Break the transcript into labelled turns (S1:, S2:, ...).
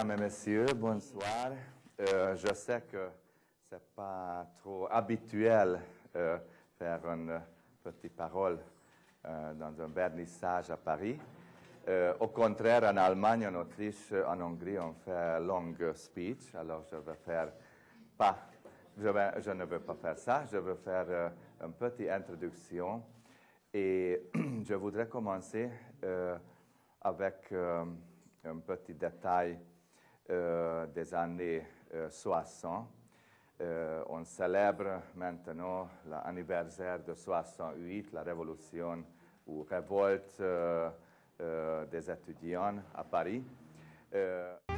S1: Mesdames et messieurs, bonsoir. Je sais que ce n'est pas trop habituel faire une petite parole dans un vernissage à Paris. Au contraire, en Allemagne, en Autriche, en Hongrie, on fait longue speech. Alors, je ne veux pas faire ça. Je veux faire une petite introduction. Et je voudrais commencer avec un petit détail des années 60. On célèbre maintenant l'anniversaire de 68, la révolution ou révolte des étudiants à Paris.